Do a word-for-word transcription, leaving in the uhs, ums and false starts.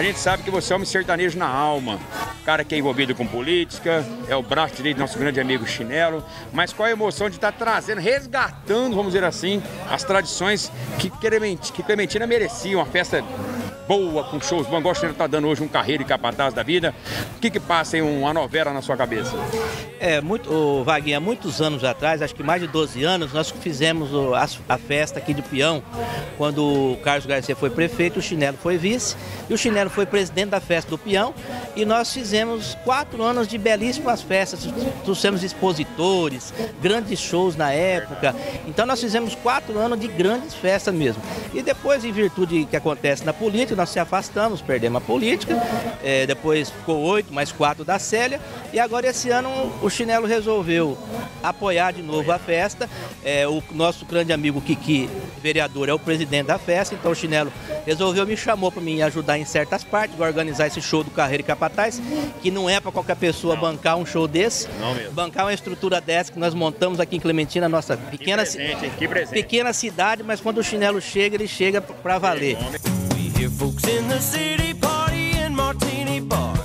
A gente sabe que você é um sertanejo na alma, cara que é envolvido com política, é o braço direito do nosso grande amigo Chinelo, mas qual a emoção de estar trazendo, resgatando, vamos dizer assim, as tradições que Clementina, que Clementina merecia, uma festa boa, com shows bons, igual o Chinelo está dando hoje um carreiro e capataz da vida. O que que passa em uma novela na sua cabeça? É, muito, o Vaguinho, há muitos anos atrás, acho que mais de doze anos, nós fizemos o, a, a festa aqui de Peão, quando o Carlos Garcia foi prefeito, o Chinelo foi vice, e o Chinelo foi presidente da festa do Peão, e nós fizemos quatro anos de belíssimas festas, trouxemos expositores, grandes shows na época, então nós fizemos quatro anos de grandes festas mesmo. E depois, em virtude do que acontece na política, nós se afastamos, perdemos a política, é, depois ficou oito, mais quatro da Célia, e agora esse ano o Chinelo resolveu apoiar de novo a festa. É, o nosso grande amigo Kiki, vereador, é o presidente da festa, então o Chinelo resolveu, me chamou para me ajudar em certas partes, para organizar esse show do Carreiro e Capataz, que não é para qualquer pessoa não. bancar um show desse, não mesmo. bancar uma estrutura dessa que nós montamos aqui em Clementina, nossa pequena, que presente, que presente. pequena cidade, mas quando o Chinelo chega, ele chega para valer. Folks in the city party in Martini Bar.